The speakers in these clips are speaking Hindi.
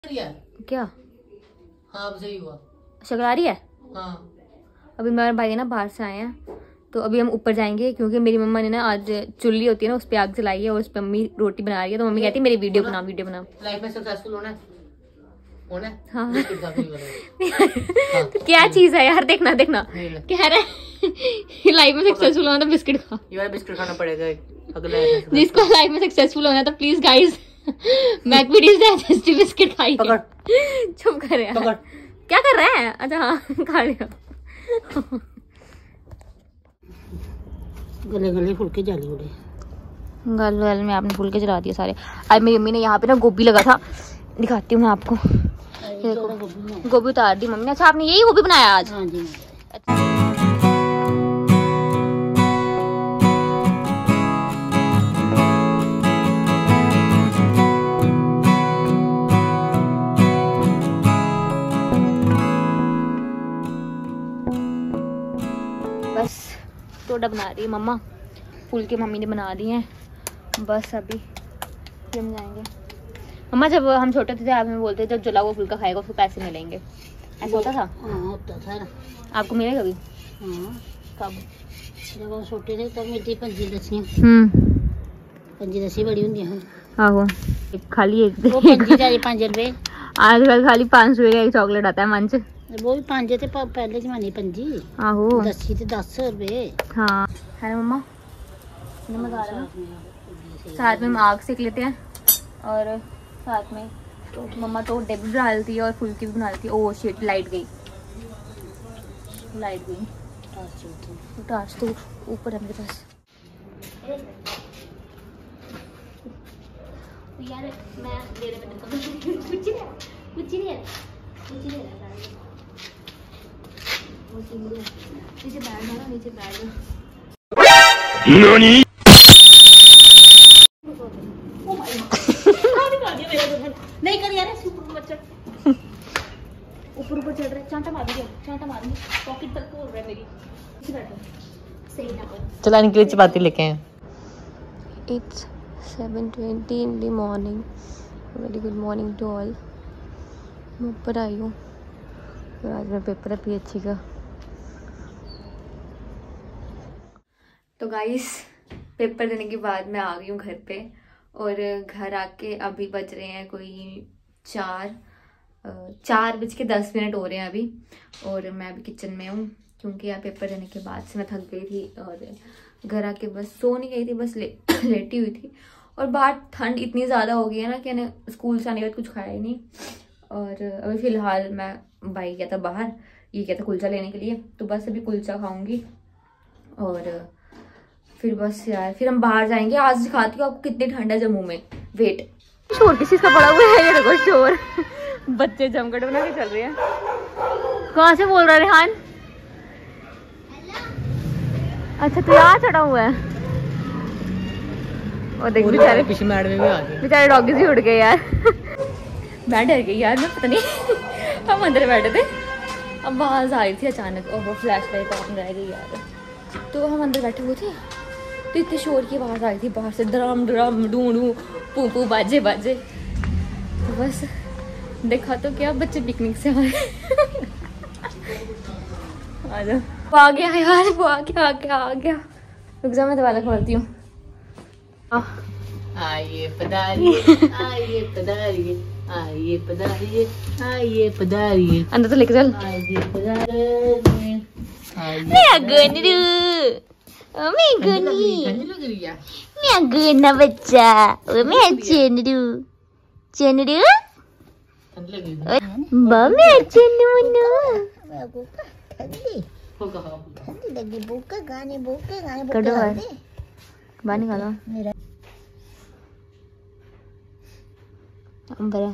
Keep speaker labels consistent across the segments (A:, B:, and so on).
A: क्या?
B: हाँ अब सही हुआ।
A: शक्ल आ रही है?
B: हाँ।
A: अभी मेरे भाई ना बाहर से आए हैं, तो अभी हम ऊपर जाएंगे क्योंकि मेरी मम्मा ने ना आज चुल्ली होती है ना, उस पे आग जलाई है और उस पे मम्मी रोटी बना रही है। तो मम्मी कहती है मेरी वीडियो बना, वीडियो बना।
B: लाइफ में सक्सेसफुल होना है।
A: हाँ।
B: हाँ।
A: तो क्या चीज है यार, देखना देखना कह रहा है लाइफ में सक्सेसफुल होना तो बिस्किट खा।
B: ये वाला बिस्किट खाना पड़ेगा अगला।
A: जिसको लाइफ में सक्सेसफुल होना है तो please guys McVitie's digestive biscuit खाइए।
B: पकड़।
A: चुप कर यार।
B: पकड़।
A: क्या कर रहा है? अच्छा हाँ खा रही हो।
B: गले गले फुलके जाली उड़े।
A: गल गल में आपने फुलके जला दिए सारे। आज मेरी मम्मी ने यहाँ पे ना गोभी लगा था, दिखाती हूँ मैं आपको। गोभी उतार दी मम्मी ने। अच्छा आपने यही गोभी बनाया आज?
B: हाँ जी।
A: बस टोडा बना रही है मम्मा, फुलके मम्मी ने बना दिए हैं। बस अभी जम जाएंगे। मम्मा जब हम छोटे थे आप हमें बोलते जब जला हुआ फुलका खाएगा उसको पैसे मिलेंगे, ऐसा होता था?
B: हाँ होता था ना।
A: आपको मिले कभी?
B: हाँ।
A: कब?
B: जब हम छोटे थे तब मिलती पंजी दसियां। पंजी दसी बड़ी होंगी। हाँ
A: आहो खाली
B: वो पंजी चाहिए 5 रुपए।
A: आजकल खाली 5 रुपए का एक चॉकलेट आता है मंच।
B: वो भी 5 थे पहले जमाने पंजी।
A: आहो
B: दसी थे 10 रुपए।
A: हाँ है ना मम्मा, मजा आ रहा है। साथ में हम आग सेक लेते हैं और साथ में तो मम्मा तो डब्बी भी बना लेती है और फुल्की भी बना लेती है। ओह शिट लाइट गई, लाइट गई। टार्च तो ऊपर है मेरे पास। यार मैं दे रहा कुछ नहीं है नीचे बैठ जाओ, नीचे बैठ जाओ। नहीं कर यार, ऊपर चढ़ रहा है। चांटा मारूंगी, चांटा मारूंगी। पॉकेट तक खोल रहा है मेरी। सही ना कर।
B: चला इनके लिए चपाती लेके आए।
A: It's 7:20 in the morning. Very good morning to all. मैं ऊपर आई हूँ और आज मेरा पेपर है पीएचसी का। तो गाइस पेपर देने के बाद मैं आ गई हूँ घर पे और घर आके अभी बज रहे हैं कोई 4:10 हो रहे हैं अभी। और मैं अभी किचन में हूँ क्योंकि यार पेपर देने के बाद से मैं थक गई थी और घर आके बस सो नहीं गई थी, बस लेटी हुई थी। और बाहर ठंड इतनी ज़्यादा हो गई है ना कि मैंने स्कूल से आने के बाद कुछ खाया ही नहीं। और अभी फ़िलहाल मैं भाई गया था बाहर, ये क्या था कुलचा लेने के लिए, तो बस अभी कुलचा खाऊंगी और फिर बस यार फिर हम बाहर जाएंगे। आज दिखाती हूँ आपको कितनी ठंड है जम्मू में। वेट शोर किस चीज़ का पड़ा हुआ है? ये देखो शोर, बच्चे जमघट बना के चल रहे हैं। कहाँ से बोल रहा है रेहान? अच्छा तो यहाँ चढ़ा हुआ है। और देख बेचारे बेचारे डॉगीज ही उड़ गए यार। मैं डर गई यार, मैं पता नहीं हम अंदर बैठे थे, अब आवाज आ रही थी अचानक और वो फ्लैश लाइट ऑन रह गई यार। तो हम अंदर बैठे हुए थे तो इतनी शोर की आवाज़ आ रही थी बाहर से, ड्रम ड्रम डू डू पू पू बाजे बाजे। तो बस देखा तो क्या बच्चे पिकनिक से आए। आ जाओ, वो आ गया यार, वो आ गया। रुक जा मैं दरवाजा खोलती हूँ।
B: आइए पधारिए, आइए पधारिए, आइए पधारिए, आइए पधारिए।
A: अंदर तो लेके चल।
B: आइए पधारिए,
A: मैं गुनरू, मैं गुनी, मैं गुना बच्चा, मैं चेनरू, चेनरू, मैं चेनरू।
B: ठंडी लगी भूख गाने
A: कड़ो है बाहर निकालो अंबर।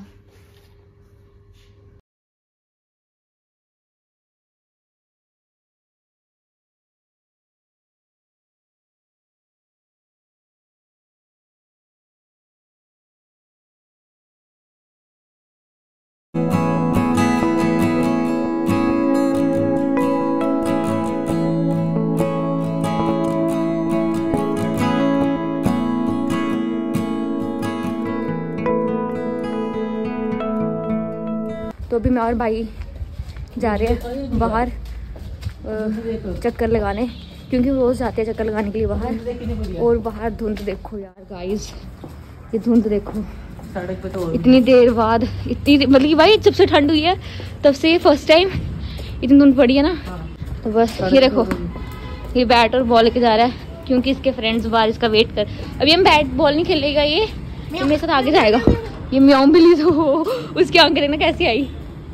A: तो अभी मैं और भाई जा रहे हैं बाहर चक्कर लगाने, क्योंकि वो रोज़ जाते हैं चक्कर लगाने के लिए बाहर। और बाहर धुंध देखो यार गाइस, ये धुंध देखो
B: सड़क पे तो
A: इतनी देर बाद, इतनी मतलब कि भाई जब से ठंड हुई है तब से फर्स्ट टाइम इतनी धुंध पड़ी है ना। तो बस ये देखो, ये बैट और बॉल लेके जा रहा है क्योंकि इसके फ्रेंड्स बाहर इसका वेट कर। अभी हम बैट बॉल नहीं खेलेगा, ये मेरे साथ आगे जाएगा। ये म्याऊं बिल्ली तो उसकी आंखें देखना कैसी आई।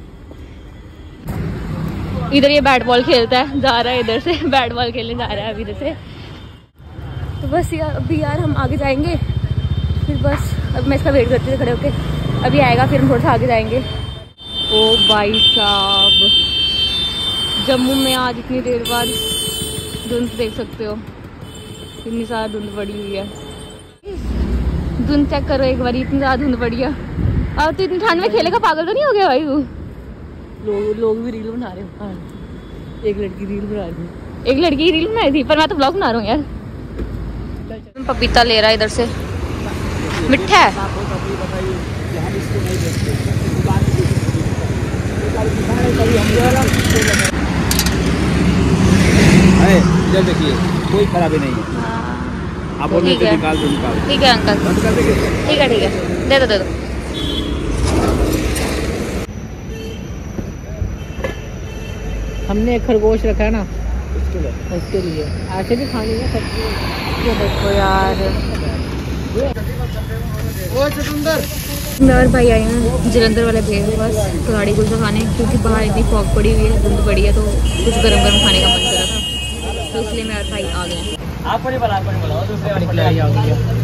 A: इधर ये बैट बॉल खेलता है, जा रहा है इधर से बैट बॉल खेलने जा रहा है अभी इधर से। तो बस यार अभी यार हम आगे जाएंगे, फिर बस अब मैं इसका वेट करती थी खड़े होके, अभी आएगा फिर हम थोड़ा सा आगे जाएंगे। ओ भाई साहब, जम्मू में आज इतनी देर बाद धुंध देख सकते हो, इतनी सारा धुंध पड़ी हुई है। धुंध चेक करो एक बार, इतनी ज्यादा धुंध पड़ी है। अब तो इतनी ठंड में खेलेगा, पागल तो नहीं हो गया भाई तू?
B: लोग भी रील बना रहे हो। एक लड़की रील बना रही है,
A: एक लड़की रील बनाई थी, पर मैं तो ब्लॉग बना रहा हूँ यार। पपीता ले रहा है इधर से, मिठा है।
C: देखिए कोई खराबी नहीं है। आप
A: ठीक है,
C: निकाल दो, निकाल।
A: ठीक है अंकल, ठीक है ठीक है, दे दो दे दो।
B: हमने एक खरगोश रखा है ना उसके लिए, ऐसे भी खाने का सब्जी।
A: ये देखो यार, मैं और भाई आए हैं जलंधर वाले भैया के पास कलाड़ी कुल्चा खाने, क्योंकि बाहर इतनी फॉग पड़ी हुई है, धुंध पड़ी है, तो कुछ गरम गरम खाने का मन कर रहा था, तो इसलिए मैं और भाई आ गए।
B: आप दूसरे वाली